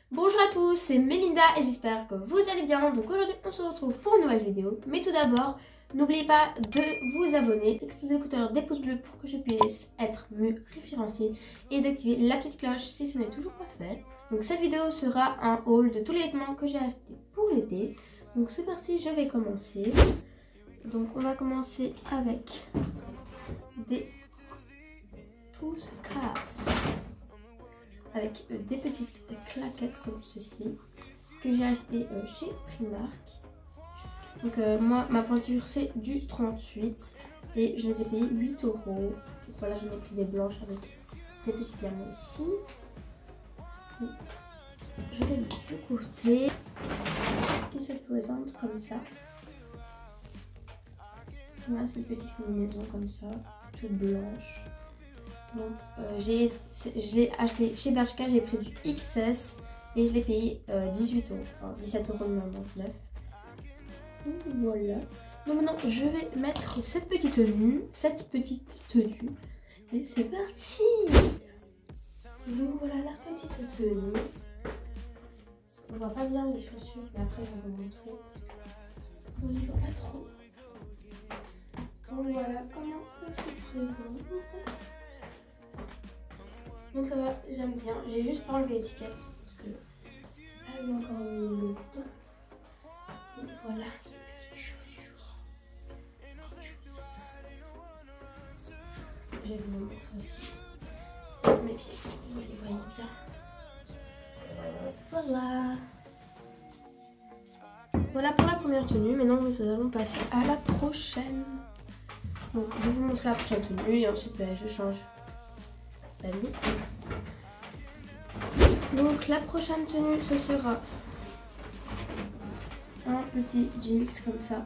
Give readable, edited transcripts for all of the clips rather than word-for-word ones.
Bonjour à tous, c'est Mélinda et j'espère que vous allez bien. Donc aujourd'hui on se retrouve pour une nouvelle vidéo. Mais tout d'abord, n'oubliez pas de vous abonner, exploser le compteur des pouces bleus pour que je puisse être mieux référencée et d'activer la petite cloche si ce n'est toujours pas fait. Donc cette vidéo sera un haul de tous les vêtements que j'ai achetés pour l'été. Donc c'est parti, je vais commencer. Donc on va commencer avec des tous casse. Avec des petites claquettes comme ceci que j'ai acheté chez Primark. Donc moi ma pointure c'est du 38 et je les ai payés 8 €. Donc voilà, j'en ai pris des blanches avec des petits diamants ici. Donc, je vais mettre de côté qui se présente comme ça. Voilà, c'est une petite combinaison comme ça, toute blanche. Donc je l'ai acheté chez Bershka, j'ai pris du XS et je l'ai payé 18 €, enfin 17,99 €. Donc voilà. Donc maintenant je vais mettre cette petite tenue. Et c'est parti. Donc voilà la petite tenue. On voit pas bien les chaussures, mais après je vais vous montrer. On ne voit pas trop. Donc voilà comment elle se présente. Donc ça va, j'aime bien. J'ai juste pas enlevé l'étiquette parce que c'est pas encore le temps. Donc voilà, les chaussures. Je vais vous montrer aussi mes pieds, vous les voyez bien. Voilà. Voilà pour la première tenue. Maintenant nous allons passer à la prochaine. Donc je vais vous montrer la prochaine tenue et ensuite je change d'avis. Donc la prochaine tenue ce sera un petit jeans comme ça.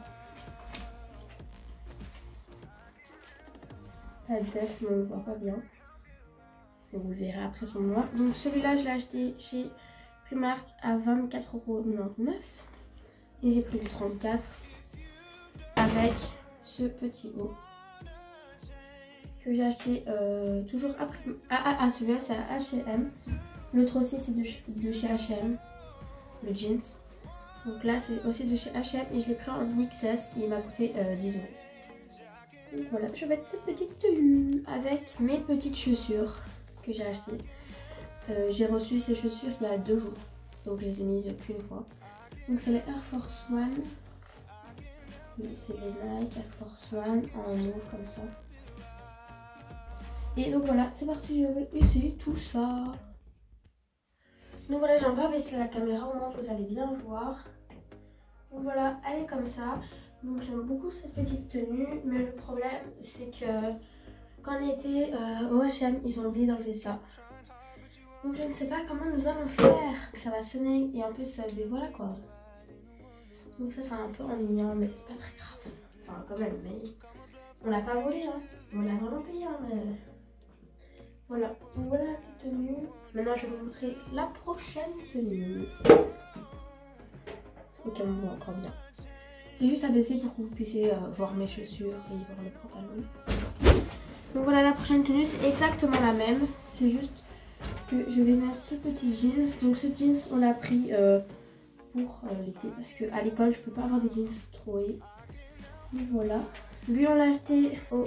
Pas de def, mais on ne le voit pas bien. Et vous le verrez après sur moi. Donc celui-là je l'ai acheté chez Primark à 24,99 € et j'ai pris du 34 avec ce petit haut que j'ai acheté toujours à celui-là c'est à H&M. L'autre aussi c'est de chez H&M, le jeans. Donc là c'est aussi de chez H&M et je l'ai pris en XS et il m'a coûté 10 €. Donc voilà, je vais mettre cette petite tenue avec mes petites chaussures que j'ai achetées. J'ai reçu ces chaussures il y a 2 jours, donc je les ai mises qu'une fois. Donc c'est les Air Force One. C'est les Nike Air Force One en mauve comme ça. Et donc voilà, c'est parti, je vais essayer tout ça. Donc voilà, j'ai un peu abaissé la caméra, au moins vous allez bien voir. Donc voilà, elle est comme ça. Donc j'aime beaucoup cette petite tenue, mais le problème c'est que quand on était au H&M, ils ont oublié d'enlever ça. Donc je ne sais pas comment nous allons faire. Ça va sonner et en plus voilà quoi. Donc ça c'est un peu ennuyant, mais c'est pas très grave. Enfin quand même, mais on l'a pas volé hein. On l'a vraiment payé hein, mais... Voilà, donc voilà la petite tenue. Maintenant je vais vous montrer la prochaine tenue. Ok, on voit encore bien. J'ai juste abaissé pour que vous puissiez voir mes chaussures et voir le pantalon. Donc voilà la prochaine tenue, c'est exactement la même. C'est juste que je vais mettre ce petit jeans. Donc ce jeans on l'a pris pour l'été parce qu'à l'école je peux pas avoir des jeans troués. Donc voilà. Lui on l'a acheté au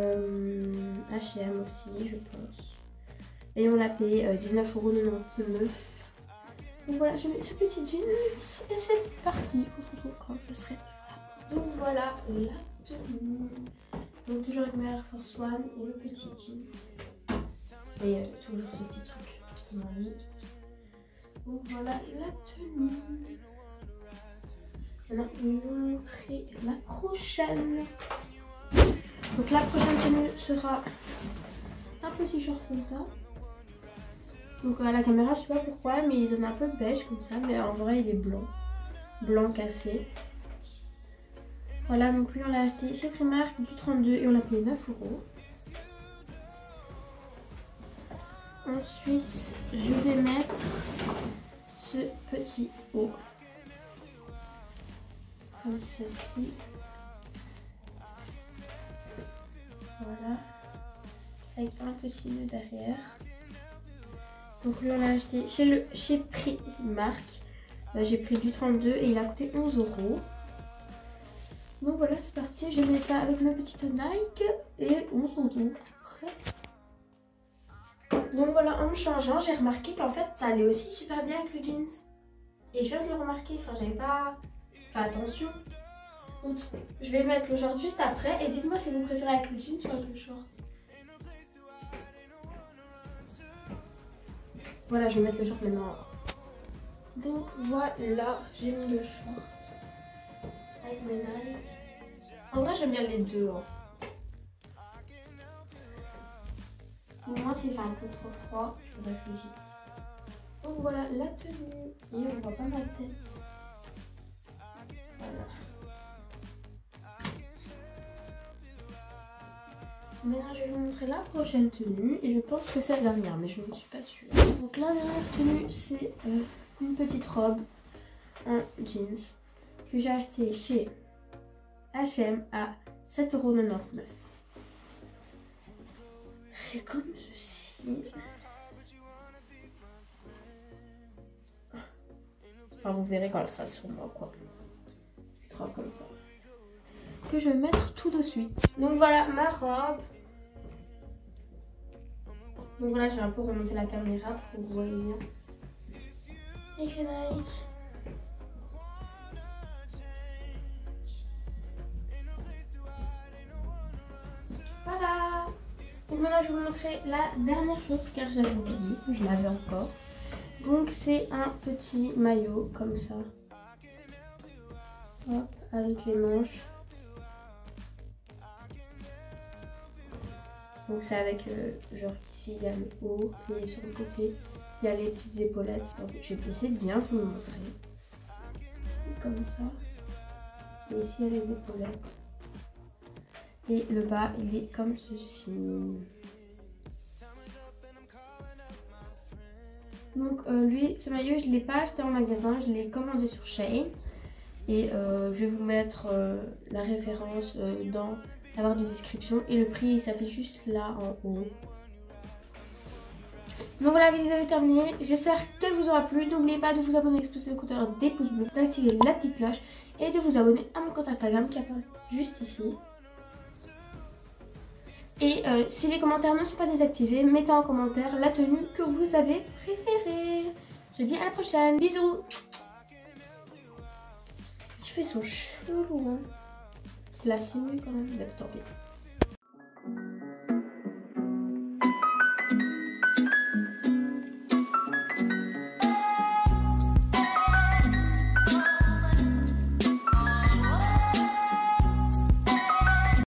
H&M aussi je pense. Et on l'a payé 19,99 €. Donc voilà, je mets ce petit jeans et c'est parti. On se retrouve quand je serai là. Donc voilà la tenue. Donc toujours avec ma Air Force One et le petit jeans. Et toujours ce petit truc qui m'a mis. Donc voilà la tenue. Maintenant je vais vous montrer la prochaine. Donc la prochaine tenue sera un petit short comme ça. Donc à la caméra je sais pas pourquoi mais il donne un peu beige comme ça, mais en vrai il est blanc. Blanc cassé. Voilà, donc lui on l'a acheté chez Primark du 32 et on l'a payé 9 €. Ensuite je vais mettre ce petit haut. Comme ceci. Voilà. Avec un petit nœud derrière. Donc lui on l'a acheté chez Primark. J'ai pris du 32 et il a coûté 11 €. Donc voilà, c'est parti. Je mets ça avec ma petite Nike et on se retrouve après. Donc voilà, en me changeant, j'ai remarqué qu'en fait ça allait aussi super bien avec le jeans. Et je viens de le remarquer, enfin j'avais pas fait attention. Donc je vais mettre le short juste après et dites-moi si vous préférez avec le jeans ou avec le short. Voilà, je vais mettre le short maintenant. Donc voilà, j'ai mis le short avec mes Nike. En vrai j'aime bien les deux. Hein. Au moins s'il fait un peu trop froid, je voudrais que le jeans. Donc voilà la tenue. Et on voit pas ma tête. Voilà. Maintenant je vais vous montrer la prochaine tenue et je pense que c'est la dernière mais je ne suis pas sûre. Donc la dernière tenue c'est une petite robe en jeans que j'ai acheté chez H&M à 7,99 €. Elle est comme ceci. Enfin vous verrez quand elle sera sur moi quoi. Elle sera comme ça. Que je vais mettre tout de suite. Donc voilà ma robe. Donc voilà, j'ai un peu remonté la caméra pour que vous voyez bien. Et les Nike. Voilà. Donc maintenant je vais vous montrer la dernière chose car j'avais oublié, je l'avais encore. Donc c'est un petit maillot comme ça. Hop, avec les manches. Donc c'est avec, genre ici il y a le haut et sur le côté il y a les petites épaulettes. Donc je vais essayer de bien vous le montrer. Comme ça. Et ici il y a les épaulettes. Et le bas il est comme ceci. Donc lui, ce maillot je ne l'ai pas acheté en magasin, je l'ai commandé sur Shein. Et je vais vous mettre la référence dans la barre de description. Et le prix s'affiche juste là en haut. Donc voilà, la vidéo est terminée. J'espère qu'elle vous aura plu. N'oubliez pas de vous abonner, d'exploser le compteur des pouces bleus, d'activer la petite cloche et de vous abonner à mon compte Instagram qui apparaît juste ici. Et si les commentaires ne sont pas désactivés, mettez en commentaire la tenue que vous avez préférée. Je vous dis à la prochaine. Bisous. Je fais son chelou. Hein. Là c'est mieux quand même. Mais tant pis.